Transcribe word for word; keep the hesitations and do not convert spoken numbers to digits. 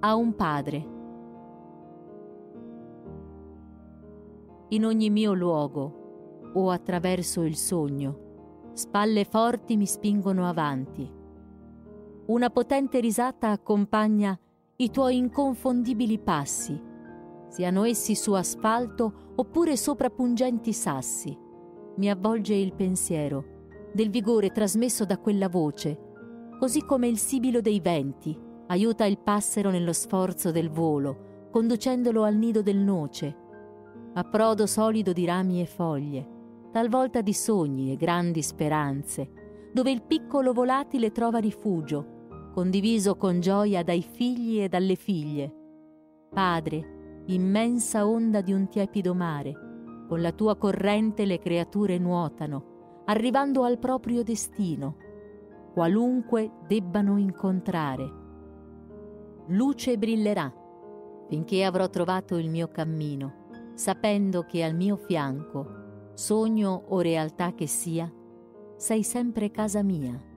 a un padre. In ogni mio luogo o attraverso il sogno, spalle forti mi spingono avanti. Una potente risata accompagna i tuoi inconfondibili passi, siano essi su asfalto oppure sopra pungenti sassi. Mi avvolge il pensiero del vigore trasmesso da quella voce, così come il sibilo dei venti aiuta il passero nello sforzo del volo, conducendolo al nido del noce, approdo solido di rami e foglie, talvolta di sogni e grandi speranze, dove il piccolo volatile trova rifugio, condiviso con gioia dai figli e dalle figlie. Padre, immensa onda di un tiepido mare, con la tua corrente le creature nuotano, arrivando al proprio destino, qualunque debbano incontrare. Luce brillerà, finché avrò trovato il mio cammino, sapendo che al mio fianco, sogno o realtà che sia, sei sempre casa mia.